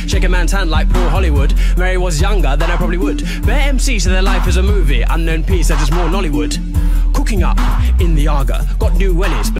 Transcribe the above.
Shake a man's hand like Paul Hollywood. Mary was younger than I probably would. Bare MC said their life is a movie. Unknown P said it's more Nollywood. Cooking up in the Aga, got new wellies.